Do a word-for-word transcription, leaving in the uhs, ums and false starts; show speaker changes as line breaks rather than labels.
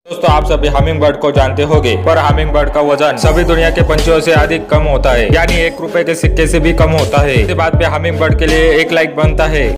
दोस्तों आप सभी हमिंग बर्ड को जानते होंगे, पर हमिंग बर्ड का वजन सभी दुनिया के पंछियों से अधिक कम होता है, यानी एक रुपए के सिक्के से भी कम होता है। इस बात पे हमिंग बर्ड के लिए एक लाइक बनता है।